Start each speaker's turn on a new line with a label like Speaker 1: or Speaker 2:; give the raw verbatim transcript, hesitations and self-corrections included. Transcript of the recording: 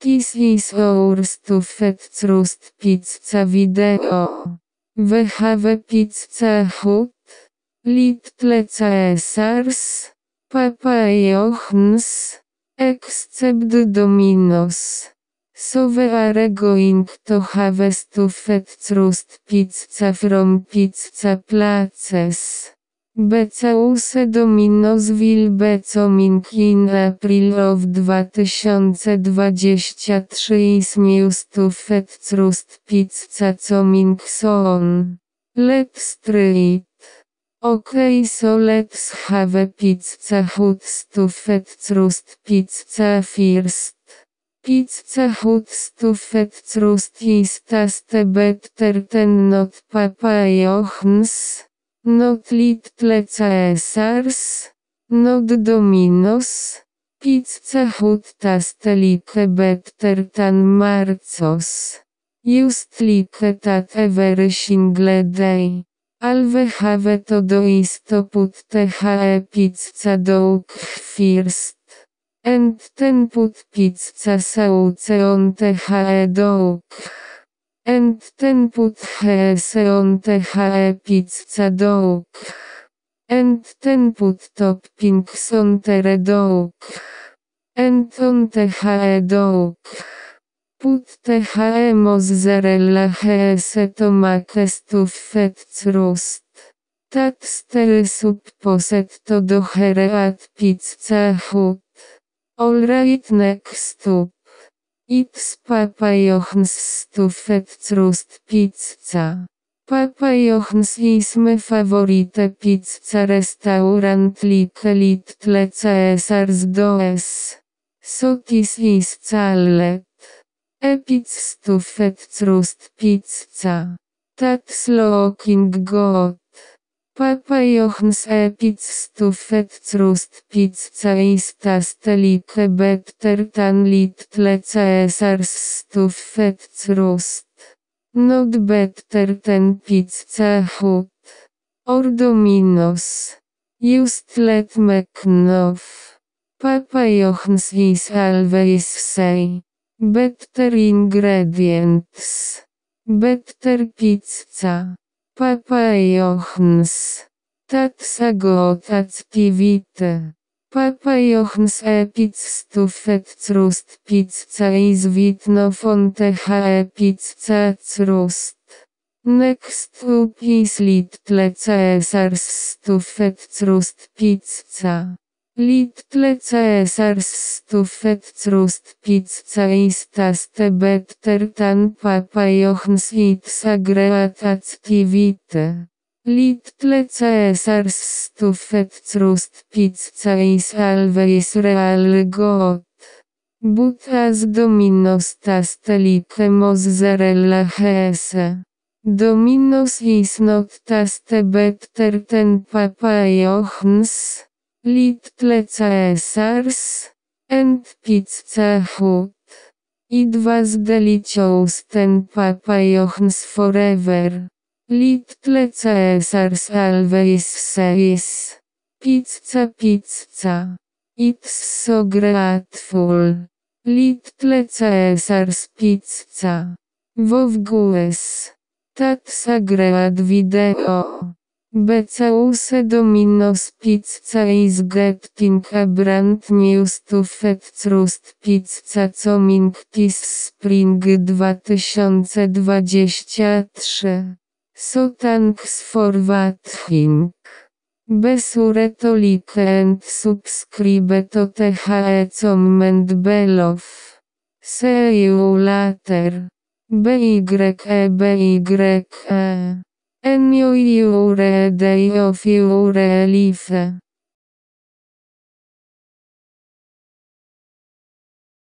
Speaker 1: This is our stuffed crust pizza video. We have pizza hut, Little Caesars, Papa John's, except Domino's. So we are going to have stuffed crust pizza from Pizza Places. Because Domino's will be coming in April of dwa tysiące dwudziesty trzeci is new stuffed crust pizza coming soon. Let's try it. Okay, so let's have a Pizza Hut stuffed crust pizza first. Pizza Hut stuffed crust is taste better than not Papa John's, not Little Caesars, not Domino's. Pizza Hut taste like better than Marco's. Just like that every single day. All we have to do is to put the pizza dough first. And then put pizza sauce on the dough. And then put cheese on the pizza dough. And then put toppings on the dough. And on the dough. Put the mozzarella cheese tomato stuffed crust. That's the supposed to do here at Pizza Hut. Alright, next up. It's Papa John's stuffed crust pizza. Papa John's is my favorite pizza restaurant like Little Caesars does. So this is salad. A pizza stuffed crust pizza. That's looking good. Papa John's a pizza stuffed crust pizza is taste like better than Little Caesars stuffed crust. Not better than Pizza Hut. Or Domino's. Just let me know. Papa John's is always say. Better ingredients. Better pizza. Papa John's. That's a good activity. Papa John's a pizza stuffed crust pizza is written on the pizza crust. Next up is Little Caesars stuffed crust pizza. Little Caesars stuffed crust pizza is taste better than Papa John's. It's a great activity. Little Caesars stuffed crust pizza is always real good. But as Domino's taste like mozzarella cheese. Domino's is not taste better than Papa John's, Little Caesars, and Pizza Hut. It was delicious and Papa John's forever. Little Caesars always says, pizza pizza. It's so grateful. Little Caesars pizza. Wowgoes. That's a great video. Because Domino's Pizza is getting a brand new stuffed crust pizza coming this spring dwa tysiące dwudziesty trzeci. So thanks for watching. Be sure to like and subscribe to the comment below. See you later. B Y E B Y E. Enjoy your day of your life.